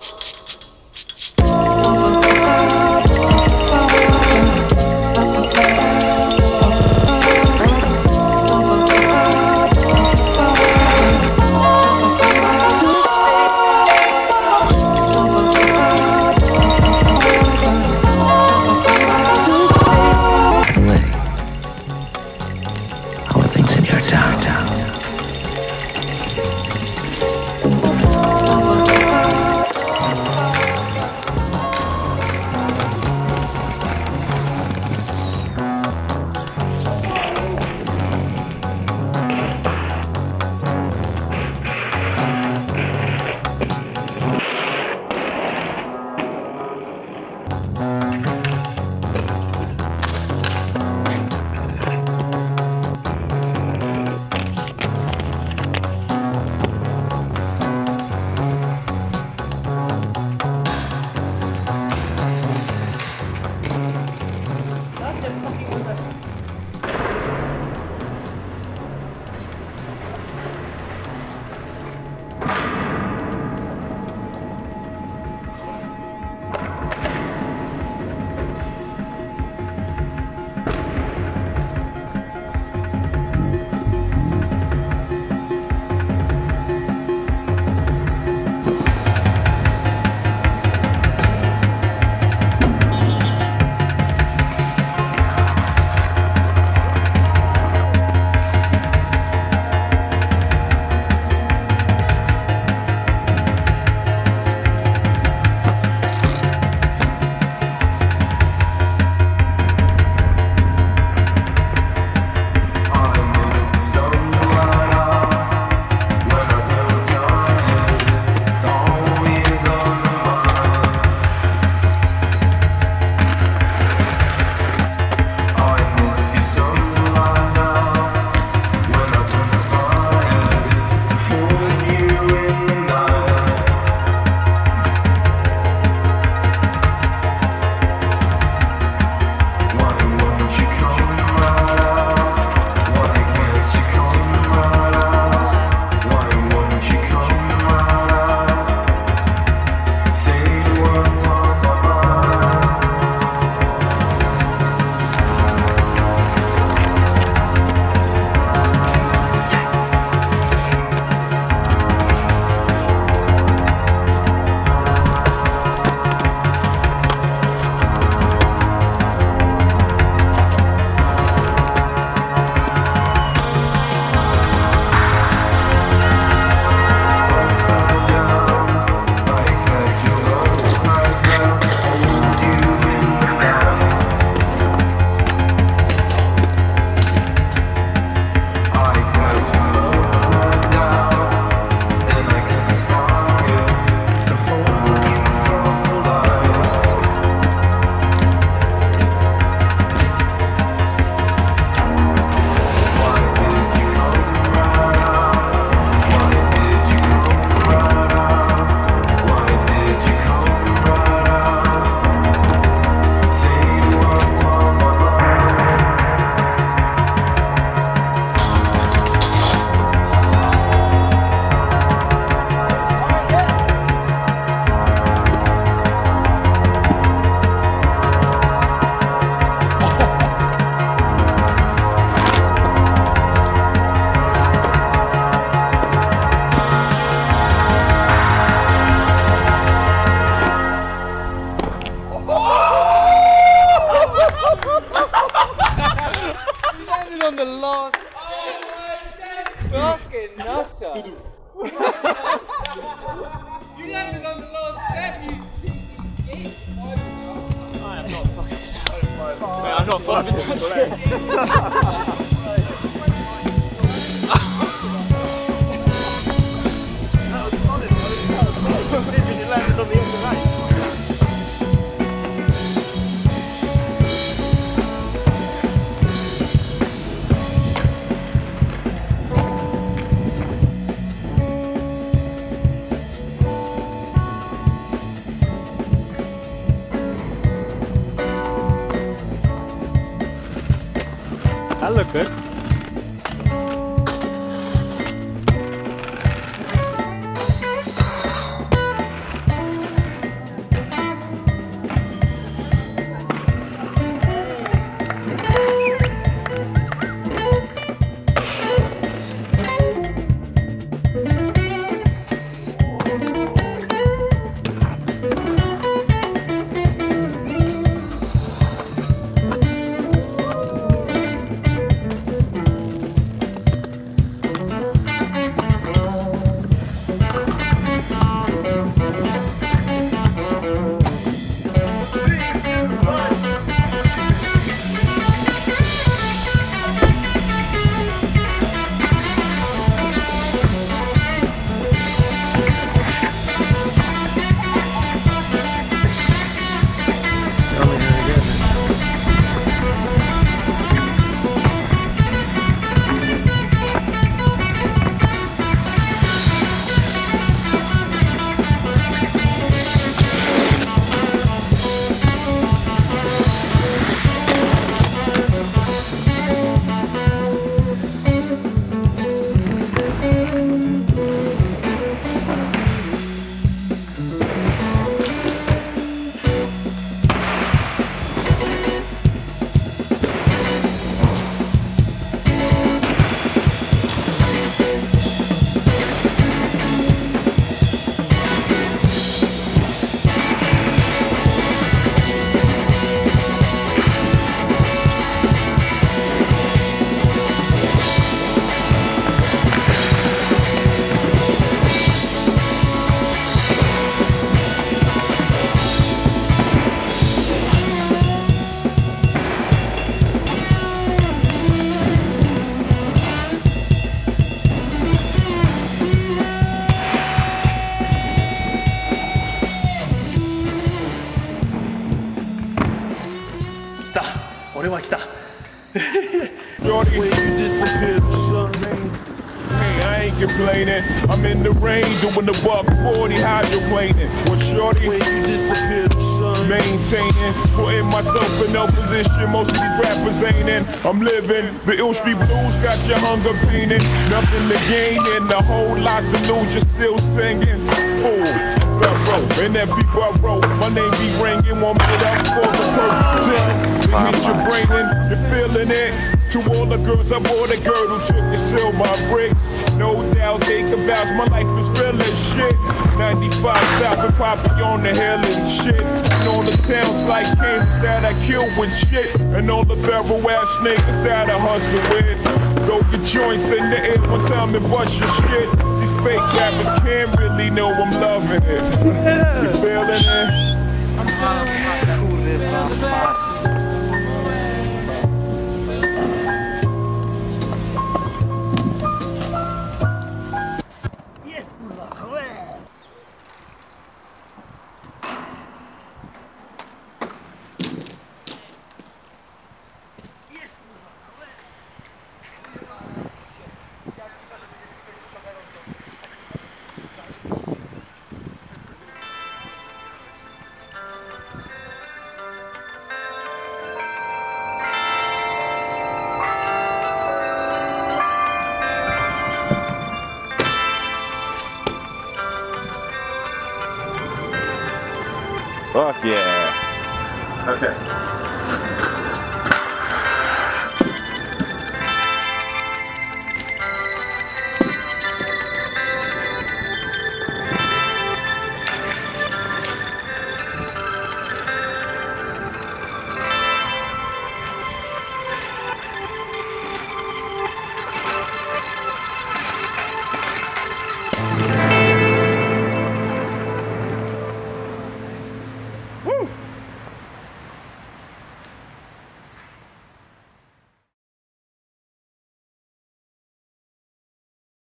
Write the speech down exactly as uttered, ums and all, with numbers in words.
nutter. You landed on the last step, you... I am not fucking... Mate, I'm not fucking that shit. That was solid, bro. That was solid. Literally you landed on the edge of the lane. That looked good. 俺は来た Shorty, when you disappeared, son, man. Hey, I ain't complaining. I'm in the rain doing the buck forty hydroplaning. Well, shorty, when you disappeared, son. Maintaining, putting myself in no position. Most of these rappers ain't in. I'm living. The ill street blues got your hunger painting. Nothing to gain and a whole lot to lose. You're still singing. Fool. And that people I wrote, my name be ringing, want me it up for the perfect time. Hit your brain in, you're feeling it. To all the girls, I bought a girl who took and sealed my bricks. No doubt they can vouch, my life was real as shit. ninety-five South and Poppy on the hill and shit. And all the towns like Cambridge that I killed with shit. And all the thorough ass niggas that I hustle with. Throw your joints in the air one time and bust your shit. These fake rappers can't really know I'm loving it. You feeling it? I'm feeling it. Fuck yeah. Okay.